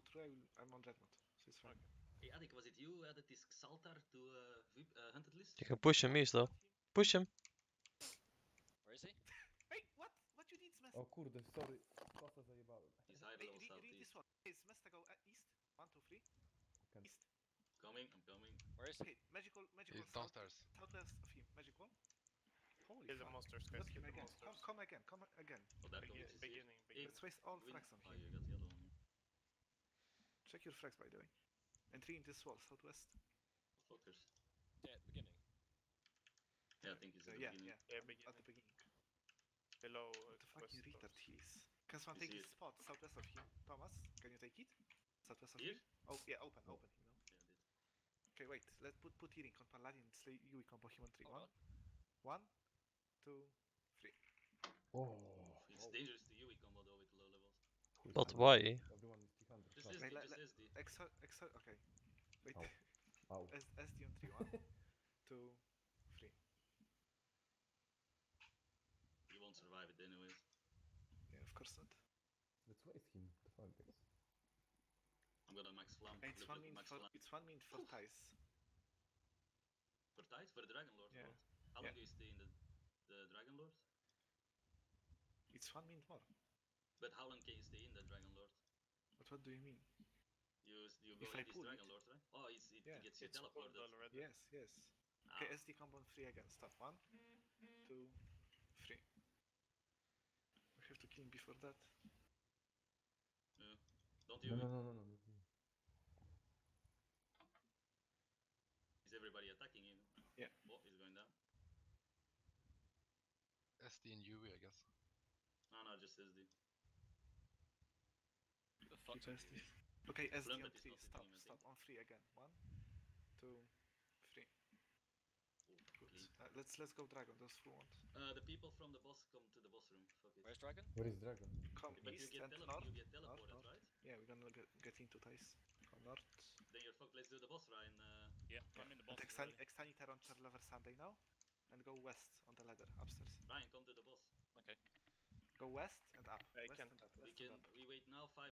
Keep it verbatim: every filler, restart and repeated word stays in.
through, I will, I'm on Dreadnought, so it's fine. Hey, Adik, was it you who added this Xaltar to uh, V I P, uh, Hunted list? You can push him east though. Push him. Where is he? Hey, what? What you need, Smes? O kurde, sorry. Kosa zajebałem. He's high Hey, below read, read southeast. this one. Hey, Smes, go uh, east. One, two, three. Can- East. Coming, I'm coming. Where is he? Hey, magical, magical. He's south- downstairs. Southwest of him, magical. Holy Kill the fuck. monsters, Look guys. him Kill the again. monsters. Come, come again. Come again. Oh, that Begin, is here. beginning, beginning. Let's waste all Win. frags on Oh, him. you got the other one. Check your frags, by the way. And three in this wall, southwest. Yeah, Fuckers. at the beginning. Yeah, I think he's Uh, at the yeah, beginning. yeah. Yeah, on- beginning. At the beginning. Below. Uh, What the fucking west retard doors. he is. Can someone You take see his it? spot southwest of him? Thomas, can you take it? Southwest of Here? him? Oh, yeah, open, No. open him, no? Yeah, I did. Okay, wait. Let's put put healing on Paladin. Slay Yui combo him on three. Oh, One, one, two, three. Oh. It's Oh. dangerous to you, we combo though with low levels. Who is But that? why? Everyone is three hundred. Just Fuck. S D, Wait, let- just let- S D. Exo, exo. Okay. Wait. Ow. Ow. S SD on three. One, two, three. You won't survive it anyways. Yeah, of course not. Let's waste him. The fuck, guys. I'm gonna max flam. And it's Look, one look, min max for flam. it's one min for ties. For tight? For the Dragon Lord? Yeah. What? How Yeah. long do you stay in the, the Dragon Lord? It's one min more. But how long can you stay in the Dragon Lord? But what do you mean? You s- you If go I in this pull Dragon it. Lord, right? Oh, it's, it Yeah. gets you It's pulled teleported. already. Yes, yes. Ah, Okay, S D combo on three again. Stop. One, two, three. We have to kill him before that. yeah. Don't No, you? no, no, no, no. not me. Is everybody attacking him? Yeah. Oh, he's going down. S D and U V, I guess. No, no, just S D. The fuck? Keep S D. Okay, S D on Flumpet is three. not Stop. hitting him, I Stop. On three again. One, two, three. Oh, Good. clean. Uh, let's let's go dragon. Those who want. Uh, the people from the boss come to the boss room. Fuck it. Where's Dragon? Where is Dragon? Come But you east get, and tele- north. you get north, teleported, north. right? Yeah, we're gonna get, get into ties. Come north. Then you're fucked. Let's do the boss Ryan. Uh, Yeah, I'm in the boss. And extend, extend it around Charlever Sunday now. And go west on the ladder upstairs. Ryan, come to the boss. Okay. Go west and up. I west can't. and up. We West can. and up. We wait now five.